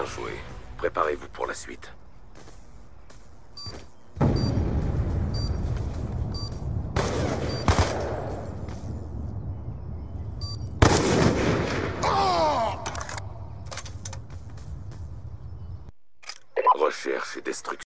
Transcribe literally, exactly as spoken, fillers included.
Bien joué. Préparez-vous pour la suite. Recherche et destruction.